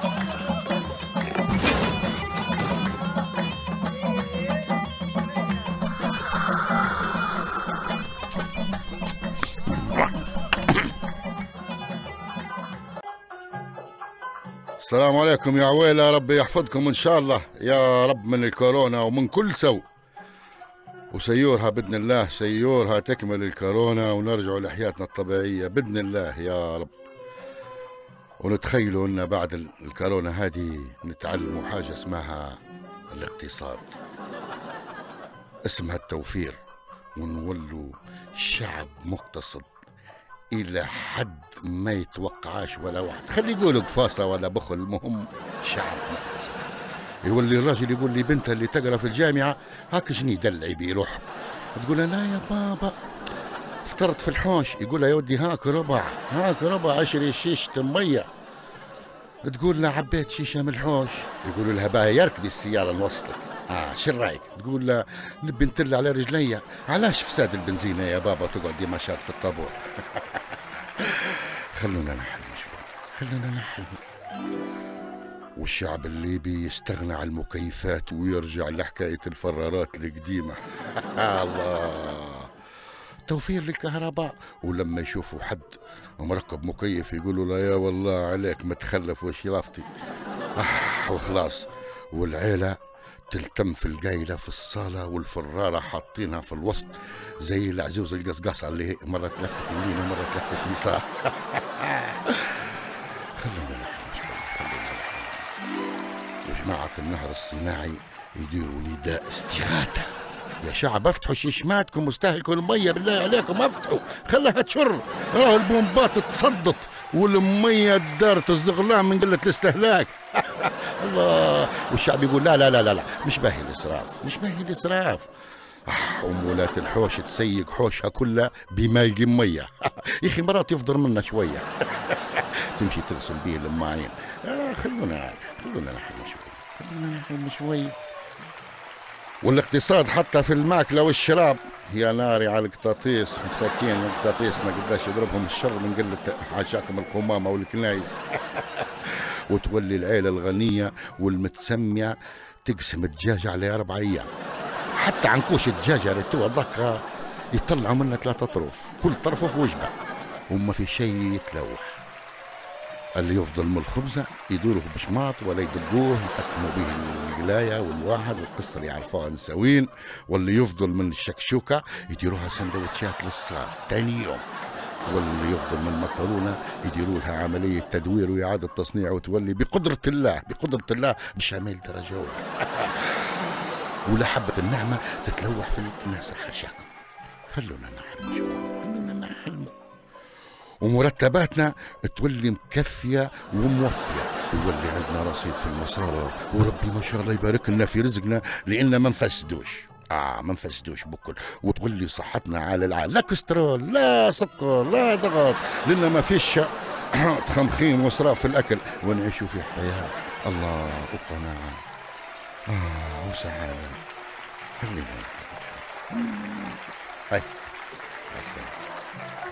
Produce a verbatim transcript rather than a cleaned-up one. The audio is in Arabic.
السلام عليكم يا عويلة، ربي يحفظكم إن شاء الله يا رب من الكورونا ومن كل سوء، وسيورها بإذن الله، سيورها تكمل الكورونا ونرجع لحياتنا الطبيعية بإذن الله يا رب. ونتخيلوا أن بعد الكورونا هذه نتعلموا حاجة اسمها الاقتصاد، اسمها التوفير، ونولوا شعب مقتصد إلى حد ما يتوقعاش ولا واحد. خلي يقولوا قفاصة ولا بخل، المهم شعب مقتصد. يولي الراجل يقول لي بنته اللي تقرا في الجامعة هاك جني دلعي بيه روحك، تقول لا يا بابا فطرت في الحوش، يقول لها يا ودي هاك ربع، هاك ربع عشري شيشة مية، تقول له عبيت شيشة من الحوش، يقولوا لها باهي يركبي السيارة نوصلك. اه شو رايك؟ تقول له نبي نتل على رجليا، علاش فساد البنزينة يا بابا تقعد ديما شاد في الطابور؟ خلونا نحلم شوي، خلونا نحلم. والشعب الليبي يستغنى عن المكيفات ويرجع لحكاية الفرارات القديمة. الله، توفير للكهرباء، ولما يشوفوا حد مركب مكيف يقولوا له يا والله عليك متخلف وشرافتي. آه وخلاص، والعيلة تلتم في القايلة في الصالة والفرارة حاطينها في الوسط زي العزوز القصقاصة اللي مرة تلفت يمين ومرة تلفت يسار. خلونا نحن شوي، خلونا نحن. وجماعة النهر الصناعي يديروا نداء استغاثة، يا شعب افتحوا شيشماتكم واستهلكوا المية بالله عليكم، افتحوا خلها تشر، راه البومبات تصدت والمية دارت الزغلان من قلة الاستهلاك. الله، والشعب يقول لا لا لا لا, لا. مش باهي الاسراف، مش باهي الاسراف. آه ومولات الحوش تسيق حوشها كلها بماء مية. يا اخي مرات يفضل منا شوية. تمشي تغسل بيه الماعين. آه خلونا خلونا نحلم شوي، خلونا نحلم شوي. والاقتصاد حتى في الماكلة والشراب، يا ناري على القطاطيس، مساكين القطاطيسنا قداش يضربهم الشر من قلة حاشاكم القمامة والكنايس. وتولي العيلة الغنية والمتسمية تقسم الدجاجة على أربع أيام، حتى عنكوش الدجاجة ريتوها ضكة يطلعوا منها ثلاثة طرف، كل طرف في وجبة وما في شيء يتلوح. اللي يفضل من الخبزة يدوره بشماط ولا يدقوه يتكموا به القلاية والواحد والقصة اللي يعرفوها نسوين، واللي يفضل من الشكشوكة يديروها سندوتشات للصغار تاني يوم، واللي يفضل من المكرونة يديروا لها عملية تدوير وإعادة تصنيع وتولي بقدرة الله بقدرة الله بشاميل درجة أولى. ولا حبة النعمة تتلوح في الناس حاشاكم. خلونا نحلم شوي، خلونا نحلم. ومرتباتنا تولي مكفية وموفية، ويولي عندنا رصيد في المصارف، وربي ما شاء الله يبارك لنا في رزقنا لأن ما نفسدوش. اه ما نفسدوش بكل، وتولي صحتنا على العال، لا كسترول لا سكر لا ضغط، لأن ما فيش تخمخيم وإسراف في الأكل، ونعيشوا في حياة الله وقناعة آه وسعادة. خلينا هاي السلام.